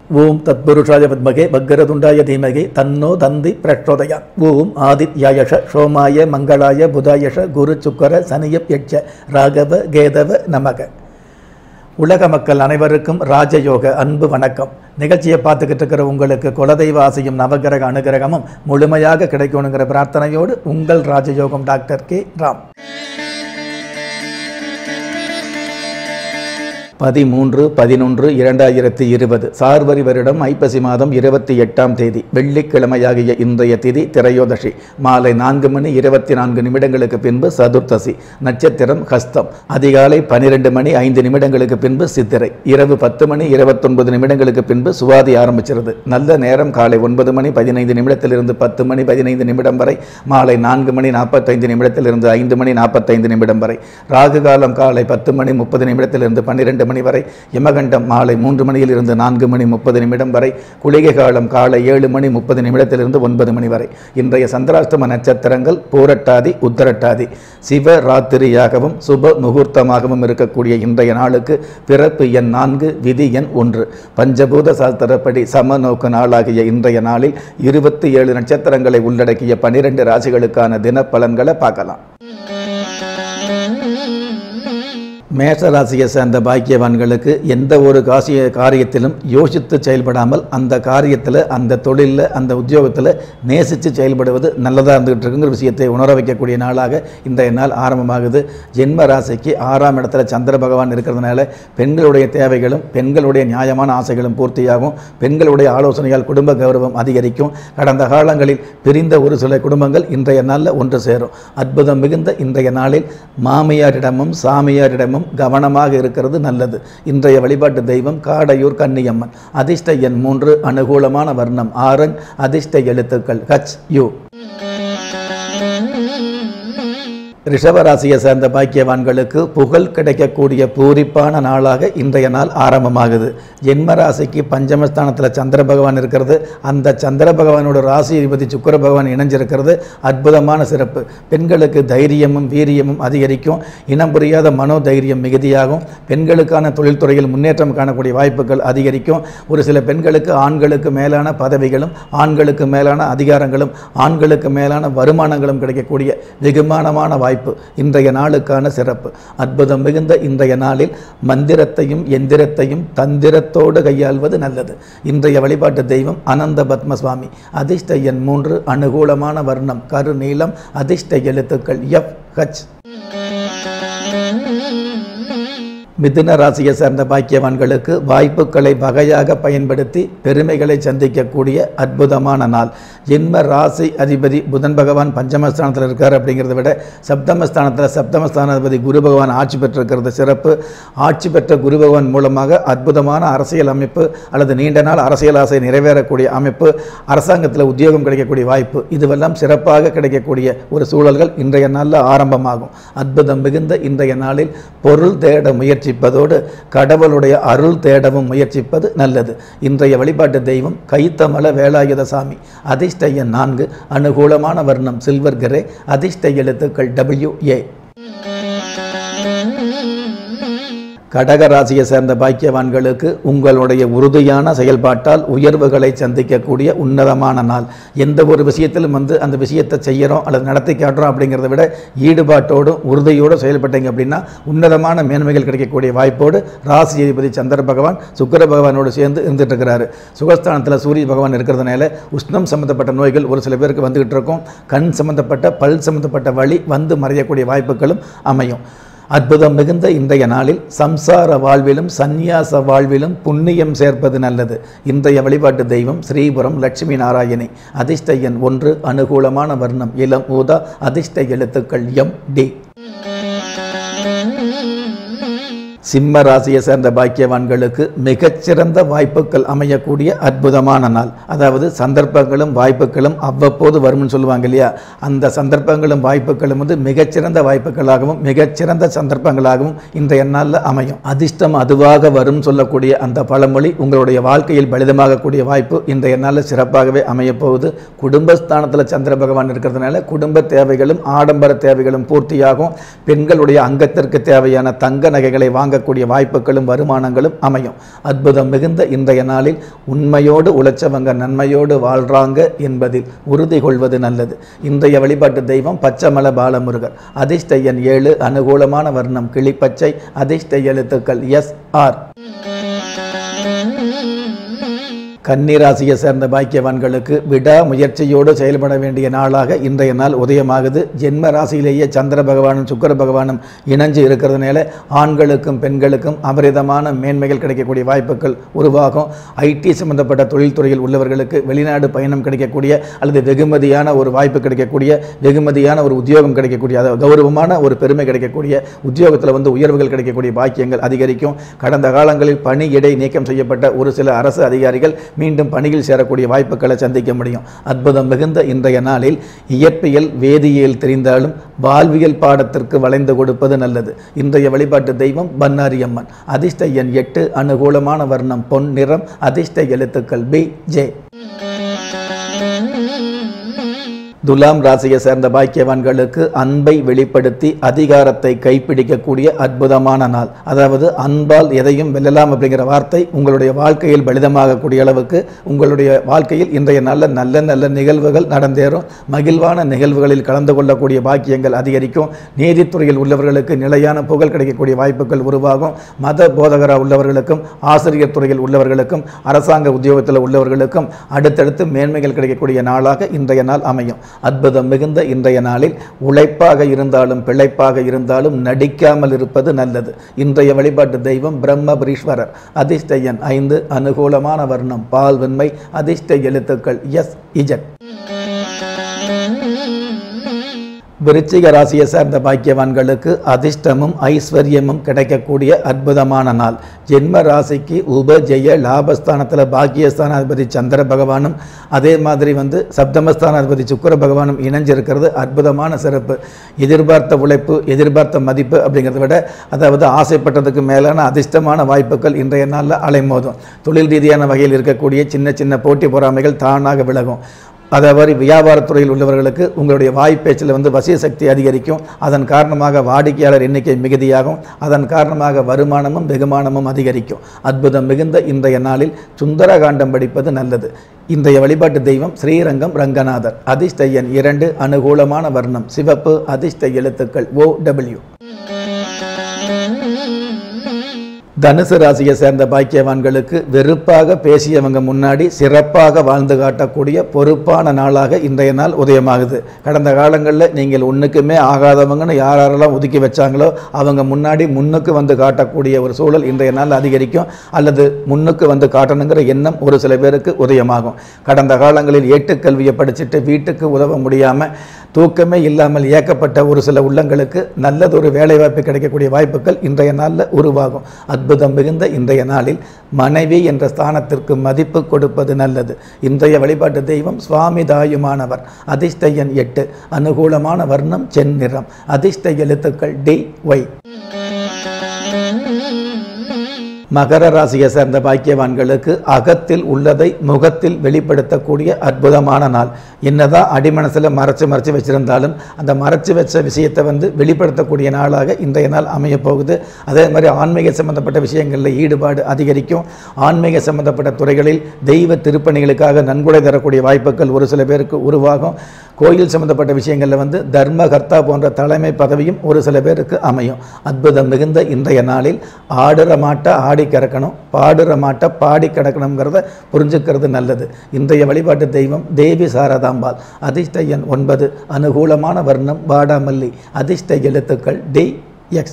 ஓம் தத்புருஷாய வித்மகே வக்ரதுண்டாய தீமகி தன்னோ தந்தி பிரச்சோதயாத். ஓம் ஆதித்யாயஷ சோமாய மங்களாய புதாயஷ குரு சுக்கர சனியப் யட்ச ராகவ கேதவ நமக. உலக மக்கள் அனைவருக்கும் ராஜயோக அன்பு வணக்கம். நிகழ்ச்சியை பார்த்துக்கிட்டு இருக்கிற உங்களுக்கு குலதெய்வ ஆசையும் நவகிரக அனுகிரகமும் முழுமையாக கிடைக்கணுங்கிற பிரார்த்தனையோடு உங்கள் ராஜயோகம் டாக்டர் கே ராம். 13/11/2020 சார்வரி வருடம் ஐப்பசி மாதம் 28ஆம் தேதி வெள்ளிக்கிழமையாகிய இன்றைய திதி திரையோதசி. மாலை 4:24 பின்பு சதுர்த்தசி. நட்சத்திரம் ஹஸ்தம். அதிகாலை 12:05 பின்பு சித்திரை. இரவு 10:29 பின்பு சுவாதி ஆரம்பிச்சிருது. நல்ல நேரம் காலை 9:15 10:15 வரை. மாலை 4:45 5:45 வரை. ராகு காலம் காலை 10:30 12 மணி வரை. யமகண்டம் மாலை 3 மணியிலிருந்து 4:30 வரை. குளிகை காலம் காலை 7:30 9 மணி வரை. இன்றைய சந்திராஷ்டம நட்சத்திரங்கள் பூரட்டாதி உத்தரட்டாதி. சிவராத்திரியாகவும் சுப முகூர்த்தமாகவும் இருக்கக்கூடிய இன்றைய நாளுக்கு பிறப்பு எண் 4, விதி எண் 1. பஞ்சபூத சாஸ்திரப்படி சமநோக்கு நாளாகிய இன்றைய நாளில் 27 நட்சத்திரங்களை உள்ளடக்கிய 12 ராசிகளுக்கான தின பலன்களை பார்க்கலாம். மேஷராசியை சேர்ந்த பாக்கியவான்களுக்கு எந்த ஒரு காரியத்திலும் யோசித்து செயல்படாமல் அந்த காரியத்தில், அந்த தொழிலில், அந்த உத்தியோகத்தில் நேசித்து செயல்படுவது நல்லதாக இருந்துகிட்டு இருக்குங்கிற விஷயத்தை உணர வைக்கக்கூடிய நாளாக இன்றைய நாள் ஆரம்பமாகுது. ஜென்ம ராசிக்கு 6ஆம் இடத்துல சந்திர பகவான் இருக்கிறதுனால பெண்களுடைய தேவைகளும் பெண்களுடைய நியாயமான ஆசைகளும் பூர்த்தியாகும். பெண்களுடைய ஆலோசனையால் குடும்ப கௌரவம் அதிகரிக்கும். கடந்த காலங்களில் பிரிந்த ஒரு சில குடும்பங்கள் இன்றைய நாளில் ஒன்று சேரும். அற்புதம் மிகுந்த இன்றைய நாளில் மாமியாரிடமும் சாமியாரிடமும் கவனமாக இருக்கிறது நல்லது. இன்றைய வழிபாட்டு தெய்வம் காடையூர் கன்னியம்மன். அதிர்ஷ்ட எண் 3. அனுகூலமான வர்ணம் ஆரஞ்சு. அதிர்ஷ்ட எழுத்துக்கள் HU. ரிஷபராசியை சேர்ந்த பாக்கியவான்களுக்கு புகழ் கிடைக்கக்கூடிய பூரிப்பான நாளாக இன்றைய நாள் ஆரம்பமாகுது. ஜென்ம ராசிக்கு பஞ்சமஸ்தானத்தில் சந்திர பகவான் இருக்கிறது. அந்த சந்திர பகவானோட ராசி அதிபதி சுக்கிர பகவான் இணைஞ்சிருக்கிறது அற்புதமான சிறப்பு. பெண்களுக்கு தைரியமும் வீரியமும் அதிகரிக்கும். இனம் புரியாத மனோதைரியம் மிகுதியாகும். பெண்களுக்கான தொழில்துறையில் முன்னேற்றம் காணக்கூடிய வாய்ப்புகள் அதிகரிக்கும். ஒரு சில பெண்களுக்கு ஆண்களுக்கு மேலான பதவிகளும் ஆண்களுக்கு மேலான அதிகாரங்களும் ஆண்களுக்கு மேலான வருமானங்களும் கிடைக்கக்கூடிய வெகுமானமான வாய்ப்பு இன்றைய நாளுக்கான சிறப்பு. அற்புதம் மிகுந்த இன்றைய நாளில் மந்திரத்தையும் எந்திரத்தையும் தந்திரத்தோடு கையாள்வது நல்லது. இன்றைய வழிபாட்டு தெய்வம் அனந்த பத்மசுவாமி. அதிர்ஷ்ட எண் 3. அனுகூலமான வர்ணம் கருநீலம். அதிர்ஷ்ட எழுத்துக்கள் FH. மிதுன ராசியை சேர்ந்த பாக்கியவான்களுக்கு வாய்ப்புகளை வகையாக பயன்படுத்தி பெருமைகளை சந்திக்கக்கூடிய அற்புதமான நாள். ஜென்ம ராசி அதிபதி புதன் பகவான் பஞ்சமஸ்தானத்தில் இருக்கார். அப்படிங்கிறத விட சப்தமஸ்தானாதிபதி குரு பகவான் ஆட்சி பெற்றிருக்கிறது சிறப்பு. ஆட்சி பெற்ற குரு பகவான் மூலமாக அற்புதமான அரசியல் அமைப்பு அல்லது நீண்ட நாள் அரசியல் ஆசை நிறைவேறக்கூடிய அமைப்பு, அரசாங்கத்தில் உத்தியோகம் கிடைக்கக்கூடிய வாய்ப்பு, இதுவெல்லாம் சிறப்பாக கிடைக்கக்கூடிய ஒரு சூழல்கள் இன்றைய நாளில் ஆரம்பமாகும். அற்புதம் மிகுந்த இன்றைய நாளில் பொருள் தேட முயற்சிப்பதோடு கடவுளுடைய அருள் தேடவும் முயற்சிப்பது நல்லது. இன்றைய வழிபாட்டு தெய்வம் கைத்தமல வேலாயுத சாமி. அதிர்ஷ்ட எண் 4. அனுகூலமான வர்ணம் சில்வர் கிரே. அதிர்ஷ்ட எழுத்துக்கள் WA. கடகராசியை சேர்ந்த பாக்கியவான்களுக்கு உங்களுடைய உறுதியான செயல்பாட்டால் உயர்வுகளை சந்திக்கக்கூடிய உன்னதமான நாள். எந்த ஒரு விஷயத்திலும் அந்த விஷயத்தை செய்கிறோம் அல்லது நடத்தி காட்டுறோம் அப்படிங்கிறத விட ஈடுபாட்டோடும் உறுதியோடு செயல்பட்டீங்க அப்படின்னா உன்னதமான மேன்மைகள் கிடைக்கக்கூடிய வாய்ப்போடு ராசி அதிபதி சந்திர பகவான் சுக்கிர பகவானோடு சேர்ந்து இருந்துட்டு இருக்கிறாரு. சுகஸ்தானத்தில் சூரிய பகவான் இருக்கிறதுனால உஷ்ணம் சம்மந்தப்பட்ட நோய்கள் ஒரு சில பேருக்கு வந்துகிட்டு இருக்கும். கண் சம்மந்தப்பட்ட பல் சம்மந்தப்பட்ட வலி வந்து மறையக்கூடிய வாய்ப்புகளும் அமையும். அற்புதம் மிகுந்த இன்றைய நாளில் சம்சார வாழ்விலும் சந்நியாச வாழ்விலும் புண்ணியம் சேர்ப்பது நல்லது. இன்றைய வழிபாட்டு தெய்வம் ஸ்ரீபுரம் லட்சுமி நாராயணி. அதிர்ஷ்ட எண் 1. அனுகூலமான வர்ணம் இளம் ஊதா. அதிர்ஷ்ட எழுத்துக்கள் MD. சிம்ம ராசியை சேர்ந்த பாக்கியவான்களுக்கு மிகச்சிறந்த வாய்ப்புகள் அமையக்கூடிய அற்புதமான நாள். அதாவது சந்தர்ப்பங்களும் வாய்ப்புகளும் அவ்வப்போது வரும்னு சொல்லுவாங்க இல்லையா, அந்த சந்தர்ப்பங்களும் வாய்ப்புகளும் மிகச்சிறந்த வாய்ப்புகளாகவும் மிகச்சிறந்த சந்தர்ப்பங்களாகவும் இன்றைய நாளில் அமையும். அதிர்ஷ்டம் அதுவாக வரும் சொல்லக்கூடிய அந்த பழமொழி உங்களுடைய வாழ்க்கையில் பலிதமாகக்கூடிய வாய்ப்பு இன்றைய நாளில் சிறப்பாகவே அமையப்போகுது. குடும்பஸ்தானத்தில் சந்திர பகவான் இருக்கிறதுனால குடும்ப தேவைகளும் ஆடம்பர தேவைகளும் பூர்த்தியாகும். பெண்களுடைய அங்கத்திற்கு தேவையான தங்க நகைகளை வாங்க வாங்கக்கூடிய வாய்ப்புகளும் வருமானங்களும் அமையும். அற்புதம் மிகுந்த இன்றைய நாளில் உண்மையோடு உழைச்சவங்க நன்மையோடு வாழ்றாங்க என்பதில் உறுதி கொள்வது நல்லது. இன்றைய வழிபாட்டு தெய்வம் பச்சைமலை பாலமுருகர். அதிர்ஷ்ட எண் 7, அனுகூலமான வர்ணம் கிளிப்பச்சை, அதிர்ஷ்ட எழுத்துக்கள் SR. கன்னிராசியை சேர்ந்த பாக்கியவான்களுக்கு விடாமுயற்சியோடு செயல்பட வேண்டிய நாளாக இன்றைய நாள் உதயமாகுது. ஜென்ம ராசியிலேயே சந்திர பகவானும் சுக்கிர பகவானும் இணைஞ்சு இருக்கிறதுனால ஆண்களுக்கும் பெண்களுக்கும் அபரிதமான மேன்மைகள் கிடைக்கக்கூடிய வாய்ப்புகள் உருவாகும். ஐடி சம்பந்தப்பட்ட தொழில்துறையில் உள்ளவர்களுக்கு வெளிநாடு பயணம் கிடைக்கக்கூடிய அல்லது வெகுமதியான ஒரு வாய்ப்பு கிடைக்கக்கூடிய, வெகுமதியான ஒரு உத்தியோகம் கிடைக்கக்கூடிய, அதாவது கௌரவமான ஒரு பெருமை கிடைக்கக்கூடிய, உத்தியோகத்தில் உயர்வுகள் கிடைக்கக்கூடிய பாக்கியங்கள் அதிகரிக்கும். கடந்த காலங்களில் பணி இடை நீக்கம் செய்யப்பட்ட ஒரு சில அரசு அதிகாரிகள் மீண்டும் பணியில் சேரக்கூடிய வாய்ப்புகளை சந்திக்க முடியும். அற்புதம் மிகுந்த இன்றைய நாளில் இயற்பியல் வேதியியல் தெரிந்தாலும் வாழ்வியல் பாடத்திற்கு வளைந்து கொடுப்பது நல்லது. இன்றைய வழிபாட்டு தெய்வம் பன்னாரி அம்மன். அதிர்ஷ்ட எண் 8, அனுகூலமான வர்ணம் பொன் நிறம், அதிர்ஷ்ட எழுத்துக்கள் BJ. துலாம் ராசியை சேர்ந்த பாக்கியவான்களுக்கு அன்பை வெளிப்படுத்தி அதிகாரத்தை கைப்பிடிக்கக்கூடிய அற்புதமான நாள். அதாவது அன்பால் எதையும் வெல்லலாம் அப்படிங்கிற வார்த்தை உங்களுடைய வாழ்க்கையில் பலிதமாகக்கூடிய அளவுக்கு உங்களுடைய வாழ்க்கையில் இன்றைய நல்ல நல்ல நல்ல நிகழ்வுகள் நடந்தேறும். மகிழ்வான நிகழ்வுகளில் கலந்து கொள்ளக்கூடிய பாக்கியங்கள் அதிகரிக்கும். நீதித்துறையில் உள்ளவர்களுக்கு நிலையான புகழ் கிடைக்கக்கூடிய வாய்ப்புகள் உருவாகும். மத போதகராக உள்ளவர்களுக்கும் ஆசிரியர் துறையில் உள்ளவர்களுக்கும் அரசாங்க உத்தியோகத்தில் உள்ளவர்களுக்கும் அடுத்தடுத்து மேன்மைகள் கிடைக்கக்கூடிய நாளாக இன்றைய நாள் அமையும். அற்புதம் மிகுந்த இன்றைய நாளில் உழைப்பாக இருந்தாலும் பிழைப்பாக இருந்தாலும் நடிக்காமல் இருப்பது நல்லது. இன்றைய வழிபாட்டு தெய்வம் பிரம்மபுரீஸ்வரர். அதிர்ஷ்ட எண் 5, அனுகூலமான வர்ணம் பால் வெண்மை, அதிர்ஷ்ட எழுத்துக்கள் SZ. விருச்சிக ராசியை சேர்ந்த பாக்கியவான்களுக்கு அதிர்ஷ்டமும் ஐஸ்வர்யமும் கிடைக்கக்கூடிய அற்புதமான நாள். ஜென்ம ராசிக்கு உபஜெய லாபஸ்தானத்தில் பாக்கியஸ்தானாதிபதி சந்திர பகவானும் அதே மாதிரி சப்தமஸ்தானாதிபதி சுக்கிர பகவானும் இணைஞ்சிருக்கிறது அற்புதமான சிறப்பு. எதிர்பார்த்த உழைப்பு, எதிர்பார்த்த மதிப்பு அப்படிங்கிறத விட அதாவது ஆசைப்பட்டதுக்கு மேலான அதிர்ஷ்டமான வாய்ப்புகள் இன்றைய நாளில் அலைமோதும். தொழில் ரீதியான வகையில் இருக்கக்கூடிய சின்ன சின்ன போட்டி பொறாமைகள் தானாக விலகும். அதாவது வியாபாரத்துறையில் உள்ளவர்களுக்கு உங்களுடைய வாய்ப்பேச்சில் வசிய சக்தி அதிகரிக்கும். அதன் காரணமாக வாடிக்கையாளர் எண்ணிக்கை மிகுதியாகும். அதன் காரணமாக வருமானமும் வெகுமானமும் அதிகரிக்கும். அற்புதம் மிகுந்த இன்றைய நாளில் சுந்தரகாண்டம் படிப்பது நல்லது. இன்றைய வழிபாட்டு தெய்வம் ஸ்ரீரங்கம் ரங்கநாதர். அதிர்ஷ்ட எண் 2, அனுகூலமான வர்ணம் சிவப்பு, அதிர்ஷ்ட எழுத்துக்கள் OW. தனுசு ராசியை சேர்ந்த பாக்கியவான்களுக்கு வெறுப்பாக பேசியவங்க முன்னாடி சிறப்பாக வாழ்ந்து காட்டக்கூடிய பொறுப்பான நாளாக இன்றைய நாள் உதயமாகுது. கடந்த காலங்களில் நீங்கள் ஒன்றுக்குமே ஆகாதவங்கன்னு யாரெல்லாம் ஒதுக்கி வச்சாங்களோ அவங்க முன்னாடி முன்னுக்கு காட்டக்கூடிய ஒரு சூழல் இன்றைய நாள் அதிகரிக்கும். அல்லது முன்னுக்கு காட்டணுங்கிற எண்ணம் ஒரு சில பேருக்கு உதயமாகும். கடந்த காலங்களில் ஏட்டுக்கல்வியை படிச்சுட்டு வீட்டுக்கு உதவ முடியாமல் தூக்கமே இல்லாமல் இயக்கப்பட்ட ஒரு சில உள்ளங்களுக்கு நல்லதொரு வேலைவாய்ப்பு கிடைக்கக்கூடிய வாய்ப்புகள் இன்றைய நாளில் உருவாகும். அற்புதம் மிகுந்த இன்றைய நாளில் மனைவி என்ற ஸ்தானத்திற்கு மதிப்பு கொடுப்பது நல்லது. இன்றைய வழிபாட்டு தெய்வம் சுவாமி தாயுமானவர். அதிர்ஷ்ட எண் 8, அனுகூலமான வர்ணம் செந்நிறம், அதிர்ஷ்ட எழுத்துக்கள் DY. மகர ராசியை சேர்ந்த பாக்கியவான்களுக்கு அகத்தில் உள்ளதை முகத்தில் வெளிப்படுத்தக்கூடிய அற்புதமான நாள். என்னதான் அடிமனசில் மறைச்சு வச்சிருந்தாலும் அந்த மறைச்சு வச்ச விஷயத்தை வெளிப்படுத்தக்கூடிய நாளாக இன்றைய நாள் அமைய போகுது. அதே மாதிரி ஆன்மீக சம்பந்தப்பட்ட விஷயங்களில் ஈடுபாடு அதிகரிக்கும். ஆன்மீக சம்பந்தப்பட்ட துறைகளில் தெய்வ திருப்பணிகளுக்காக நன்கொடை தரக்கூடிய வாய்ப்புகள் ஒரு சில பேருக்கு உருவாகும். கோயில் சம்பந்தப்பட்ட விஷயங்களில் தர்மகர்த்தா போன்ற தலைமை பதவியும் ஒரு சில பேருக்கு அமையும். அற்புதம் மிகுந்த இன்றைய நாளில் ஆடுற மாட்டை ஆடி கறக்கணும், பாடுற மாட்டை பாடி கிடக்கணுங்கிறத புரிஞ்சுக்கிறது நல்லது. இன்றைய வழிபாட்டு தெய்வம் தேவி சாரதாம்பாள். அதிர்ஷ்ட எண் 9, அனுகூலமான வர்ணம் வாடாமல்லி, அதிர்ஷ்ட எழுத்துக்கள் DX.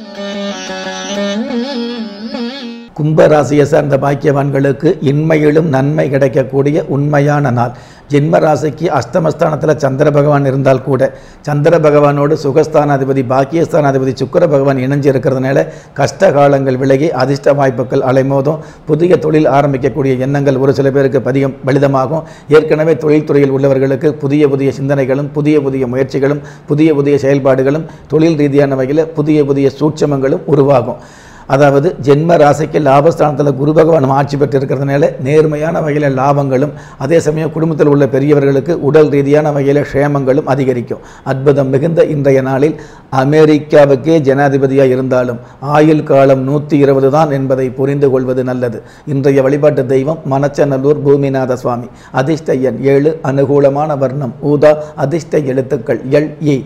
கும்பராசியை சார்ந்த பாக்கியவான்களுக்கு இன்மையிலும் நன்மை கிடைக்கக்கூடிய உண்மையான நாள். ஜென்ம ராசிக்கு அஷ்டமஸ்தானத்தில் சந்திர பகவான் இருந்தால் கூட சந்திர பகவானோடு சுகஸ்தானாதிபதி பாக்கியஸ்தானாதிபதி சுக்கிர பகவான் இணைஞ்சு இருக்கிறதுனால கஷ்ட காலங்கள் விலகி அதிர்ஷ்ட வாய்ப்புகள் அலைமோதும். புதிய தொழில் ஆரம்பிக்கக்கூடிய எண்ணங்கள் ஒரு சில பேருக்கு பலிதமாகும். ஏற்கனவே தொழில்துறையில் உள்ளவர்களுக்கு புதிய சிந்தனைகளும் புதிய முயற்சிகளும் புதிய செயல்பாடுகளும் தொழில் ரீதியான வகையில் புதிய சூட்சமங்களும் உருவாகும். அதாவது ஜென்ம ராசிக்கு லாபஸ்தானத்தில் குரு பகவான் ஆட்சி பெற்று இருக்கிறதுனால நேர்மையான வகையில் லாபங்களும், அதே சமயம் குடும்பத்தில் உள்ள பெரியவர்களுக்கு உடல் ரீதியான வகையில் க்ஷேமங்களும் அதிகரிக்கும். அற்புதம் மிகுந்த இன்றைய நாளில் அமெரிக்காவுக்கே ஜனாதிபதியாக இருந்தாலும் ஆயுள் காலம் 120 தான் என்பதை புரிந்து கொள்வது நல்லது. இன்றைய வழிபாட்டு தெய்வம் மணச்சநல்லூர் பூமிநாத சுவாமி. அதிர்ஷ்ட எண் 7, அனுகூலமான வர்ணம் ஊதா, அதிர்ஷ்ட எழுத்துக்கள் LE.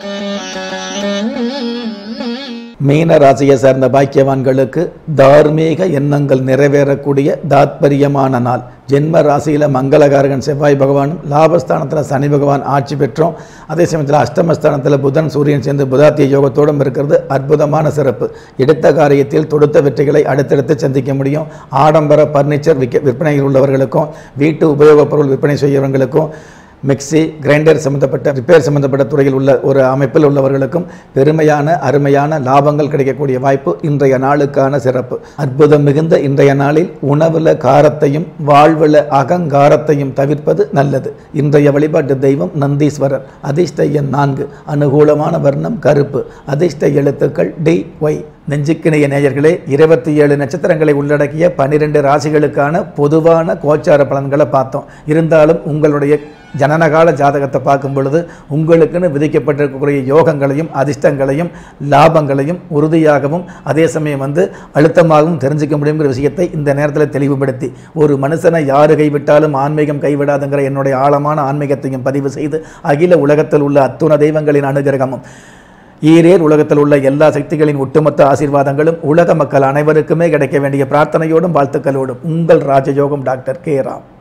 மீன ராசியை சார்ந்த பாக்கியவான்களுக்கு தார்மீக எண்ணங்கள் நிறைவேறக்கூடிய தாத்பரியமான நாள். ஜென்ம ராசியில் மங்களகாரகன் செவ்வாய் பகவானும், லாபஸ்தானத்தில் சனி பகவான் ஆட்சி பெற்றோம். அதே சமயத்தில் அஷ்டமஸ்தானத்தில் புதன் சூரியன் சேர்ந்து புதாத்திய யோகத்தோடும் இருக்கிறது அற்புதமான சிறப்பு. எடுத்த காரியத்தில் தொடுத்த வெற்றிகளை அடுத்தடுத்து சந்திக்க முடியும். ஆடம்பர பர்னிச்சர் விற்பனையில் உள்ளவர்களுக்கும், வீட்டு உபயோகப் பொருள் விற்பனை செய்கிறவங்களுக்கும், மிக்சி கிரைண்டர் சம்மந்தப்பட்ட ரிப்பேர் சம்மந்தப்பட்ட துறையில் உள்ள ஒரு அமைப்பில் உள்ளவர்களுக்கும் பெருமையான அருமையான லாபங்கள் கிடைக்கக்கூடிய வாய்ப்பு இன்றைய நாளுக்கான சிறப்பு. அற்புதம் மிகுந்த இன்றைய நாளில் உணவுல காரத்தையும் வாழ்வுல அகங்காரத்தையும் தவிர்ப்பது நல்லது. இன்றைய வழிபாட்டு தெய்வம் நந்தீஸ்வரர். அதிர்ஷ்ட எண் 4, அனுகூலமான வர்ணம் கருப்பு, அதிர்ஷ்ட எழுத்துக்கள் DY. நெஞ்சுக்கிணைய நேயர்களே, 27 நட்சத்திரங்களை உள்ளடக்கிய 12 ராசிகளுக்கான பொதுவான கோச்சார பலன்களை பார்த்தோம். இருந்தாலும் உங்களுடைய ஜனனகால ஜாதகத்தை பார்க்கும் பொழுது உங்களுக்குன்னு விதிக்கப்பட்டிருக்கக்கூடிய யோகங்களையும் அதிர்ஷ்டங்களையும் லாபங்களையும் உறுதியாகவும் அதே சமயம் அழுத்தமாகவும் தெரிஞ்சுக்க முடியுங்கிற விஷயத்தை இந்த நேரத்தில் தெளிவுபடுத்தி, ஒரு மனுஷனை யாரு கைவிட்டாலும் ஆன்மீகம் கைவிடாதுங்கிற என்னுடைய ஆழமான ஆன்மீகத்தையும் பதிவு செய்து, அகில உலகத்தில் உள்ள அத்துண தெய்வங்களின் அனுகிரகமும் ஈரேர் உலகத்தில் உள்ள எல்லா சக்திகளின் ஒட்டுமொத்த ஆசீர்வாதங்களும் உலக மக்கள் அனைவருக்குமே கிடைக்க வேண்டிய பிரார்த்தனையோடும் வாழ்த்துக்களோடும் உங்கள் ராஜயோகம் டாக்டர் K. ராம்.